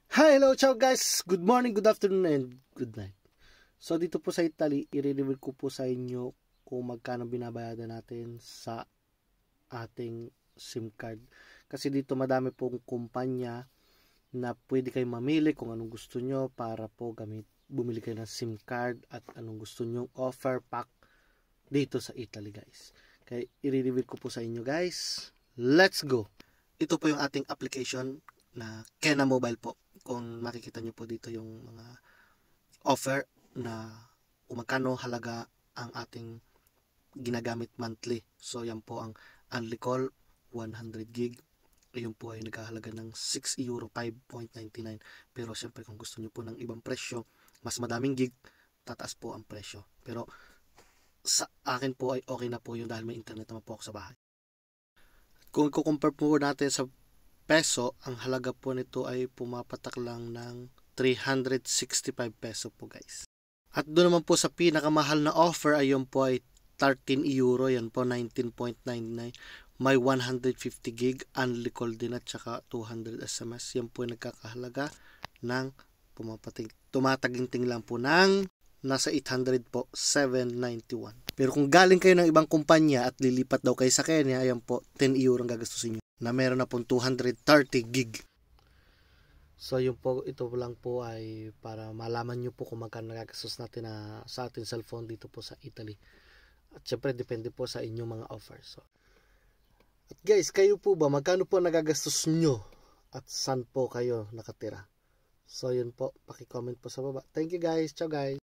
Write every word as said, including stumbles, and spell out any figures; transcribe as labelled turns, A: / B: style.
A: Hi, hello, ciao guys! Good morning, good afternoon, and good night. So dito po sa Italy, i-reveal ko po sa inyo kung magkano binabayadan natin sa ating SIM card. Kasi dito madami pong kumpanya na pwede kayo mamili kung anong gusto nyo para po gamit, bumili kayo ng SIM card at anong gusto nyo offer pack dito sa Italy guys. Kaya i-reveal ko po sa inyo guys. Let's go! Ito po yung ating application na Kena Mobile po. Kung makikita nyo po dito yung mga offer na kung magkano halaga ang ating ginagamit monthly. So yan po ang Only Call one hundred gig. Ayun po ay nagkahalaga ng six euro five point nine nine. Pero syempre kung gusto nyo po ng ibang presyo, mas madaming gig, tataas po ang presyo. Pero sa akin po ay okay na po yun dahil may internet naman po ako sa bahay. Kung i-compare po natin sa peso, ang halaga po nito ay pumapatak lang ng three hundred sixty-five peso po guys. At doon naman po sa pinakamahal na offer, ayun po ay thirteen euro, yan po nineteen point nine nine. May one hundred fifty gig, only call din at saka two hundred S M S. Yan po ay nagkakahalaga ng pumapating, tumataginting lang po ng nasa eight hundred po, seven ninety-one. Pero kung galing kayo ng ibang kumpanya at lilipat daw kayo sa Kenya, ayan po, ten euro ang gagastusin nyo na meron na pong two hundred thirty gig. So yun po, ito lang po ay para malaman nyo po kung magkano nagagastos natin na sa ating cellphone dito po sa Italy. At syempre depende po sa inyong mga offers. So, at guys, kayo po ba, magkano po nagagastos nyo at saan po kayo nakatira? So yun po, paki-comment po sa baba. Thank you guys, ciao guys!